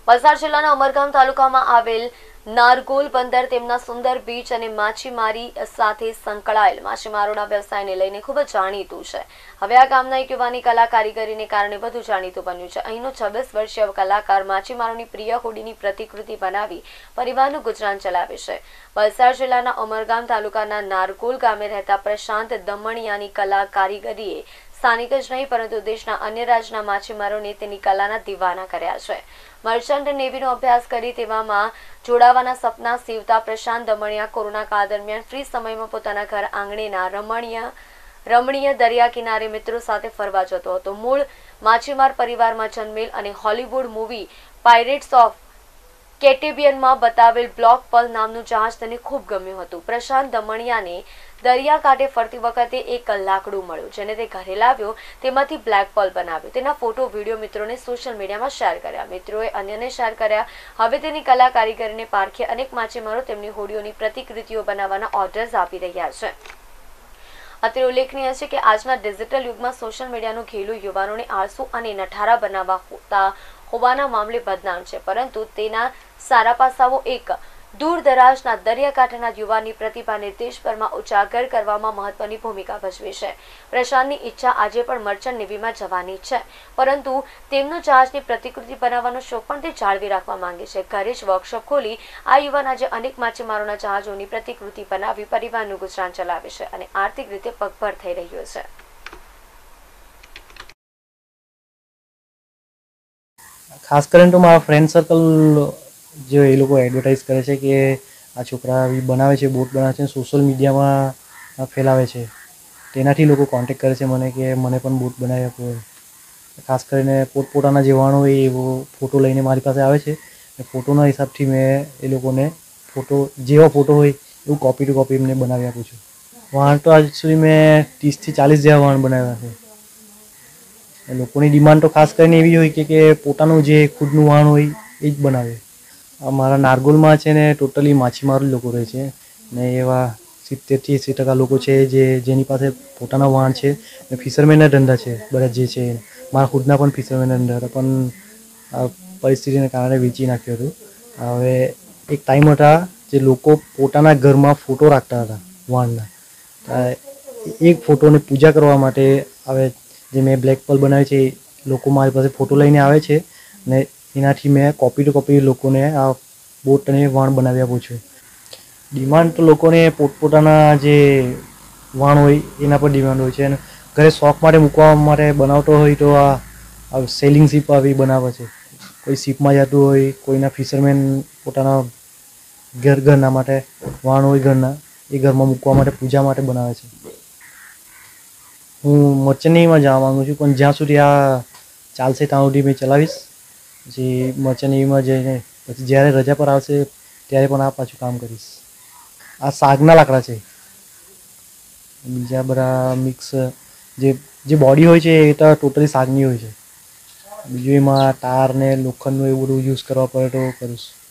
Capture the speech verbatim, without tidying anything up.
વલસાડ જિલ્લાના ઉમરગામ તાલુકામાં આવેલ નારગોલ બંદર તેમના સુંદર બીચ અને માછીમારી સાથે સંકળાયેલ માછીમારોના વ્યવસાયને લઈને ખૂબ જ જાણીતું છે. હવે આ ગામના એક યુવાની કલા કારીગરીને કારણે વધુ જાણીતું બન્યું છે. અહીંનો છવ્વીસ વર્ષીય કલાકાર માછીમારોની પ્રિય હોડીની પ્રતિકૃતિ બનાવી પરિવારનું ગુજરાન ચલાવે છે. વલસાડ જિલ્લાના ઉમરગામ તાલુકાના નારગોલ ગામે રહેતા પ્રશાંત દમણિયાની કલા કારીગરીએ સ્થાનિક જ નહીં પરંતુ દેશના અન્ય રાજ્યના માછીમારોને તેની કલાના દીવાના કર્યા છે. મર્ચન્ટ નેવીનો અભ્યાસ કરી તેવામાં જોડાવાના સપના સીવતા પ્રશાંત દમણિયા કોરોના કાળ દરમિયાન ફ્રી સમયમાં પોતાના ઘર આંગણેના રમણીય રમણીય દરિયા કિનારે મિત્રો સાથે ફરવા જતો હતો. મૂળ માછીમાર પરિવારમાં જન્મેલ અને હોલિવૂડ મૂવી પાયરેટ્સ ઓફ કેરેબિયનમાં બતાવેલ બ્લોક પલ નામનું જહાજ તેને ખૂબ ગમ્યું હતું. પ્રશાંત દમણિયાને દરિયાકાંઠે ફરતી વખતે એક લાકડું મળ્યું, જેને તે ઘરે લાવ્યો. તેમાંથી બ્લેક પલ બનાવ્યો. તેના ફોટો વિડીયો મિત્રોને સોશિયલ મીડિયામાં શેર કર્યા. મિત્રોએ અન્યને શેર કર્યા. હવે તેની કલા કારીગરીને પારખી અનેક માછીમારો તેમની હોડીઓની પ્રતિકૃતિઓ બનાવવાના ઓર્ડર્સ આપી રહ્યા છે. અત્રે ઉલ્લેખનીય છે કે આજના ડિજિટલ યુગમાં સોશિયલ મીડિયાનું ઘેલું યુવાનોને આળસુ અને નઠારા બનાવવા હોતા હોવાના મામલે બદનામ છે, પરંતુ તેના સારા પાસાઓ એક દૂર દરાજના દરિયાકાંઠાના યુવાનની પ્રતિભાને દેશભરમાં ઉજાગર કરવામાં મહત્વની ભૂમિકા ભજવે છે. પ્રશાંતની ઈચ્છા આજે પણ મર્ચન્ટ નેવીમાં જવાની છે, પરંતુ તેમનું જહાજની પ્રતિકૃતિ બનાવવાનો શોખ પણ તે જાળવી રાખવા માંગે છે. ઘરે જ વર્કશોપ ખોલી આ યુવાન આજે અનેક માછીમારોના જહાજોની પ્રતિકૃતિ બનાવી પરિવારનું ગુજરાન ચલાવે છે અને આર્થિક રીતે પગભર થઈ રહ્યો છે. ખાસ કરીને તો મારા ફ્રેન્ડ સર્કલ जो ये लोग एडवर्टाइज करे છે કે આ છોકરા બનાવે છે, બોટ બનાવે છે, સોશિયલ મીડિયામાં ફેલાવે છે. તેનાથી લોકો કોન્ટેક્ટ કરે છે મને કે મને પણ બોટ બનાવી આપો. ખાસ કરીને પોતપોતાના જે વાણ હોય એવો ફોટો લઈને મારી પાસે આવે છે. ફોટોના હિસાબથી મેં એ લોકોને ફોટો જેવો ફોટો હોય એવું કોપી ટુ કોપી એમને બનાવી આપું છું. વાણ તો આજ સુધી મેં ત્રીસથી ચાલીસ જેવા વાણ બનાવ્યા છે. લોકોની ડિમાન્ડ તો ખાસ કરીને એવી હોય કે કે પોતાનું જે ખુદનું વાણ હોય એ જ બનાવે. અમારા નારગોલમાં છે ને ટોટલી માછીમારો લોકો રહે છે ને એવા સિત્તેરથી એંસી ટકા લોકો છે જે જેની પાસે પોતાના વાણ છે ને ફિશરમેનના ધંધા છે. બધા જે છે મારા ખુદના પણ ફિશરમેનના ધંધા હતા, પણ આ પરિસ્થિતિને કારણે વેચી નાખ્યું હતું. હવે એક ટાઈમ હતા જે લોકો પોતાના ઘરમાં ફોટો રાખતા હતા વાણના. એક ફોટોને પૂજા કરવા માટે હવે જે મેં બ્લેક પલ બનાવી છે લોકો મારી પાસે ફોટો લઈને આવે છે ને એનાથી મેં કોપી ટુ કોપી લોકોને આ બોટ અને વાણ બનાવી આપું છું. ડિમાન્ડ તો લોકોને પોતપોતાના જે વાણ હોય એના પર ડિમાન્ડ હોય છે અને ઘરે શોખ માટે મૂકવા માટે બનાવતો હોય તો આ સેલિંગ શીપ આવી બનાવે છે. કોઈ શીપમાં જતું હોય, કોઈના ફિશરમેન પોતાના ઘર ઘરના માટે વાણ હોય ઘરના એ ઘરમાં મૂકવા માટે પૂજા માટે બનાવે છે. હું મર્ચન્ટ નેવીમાં જવા માગું છું, પણ જ્યાં સુધી આ ચાલશે ત્યાં સુધી મેં ચલાવીશ. પછી મર્ચન્ટ નેવીમાં જઈને પછી જ્યારે રજા પર આવશે ત્યારે પણ આ પાછું કામ કરીશ. આ સાગના લાકડા છે. બીજા બધા મિક્સ જે જે બોડી હોય છે એ તો ટોટલી સાગની હોય છે. બીજું એમાં તાર ને લોખંડનું એવું બધું યુઝ કરવા પડે તો કરીશ.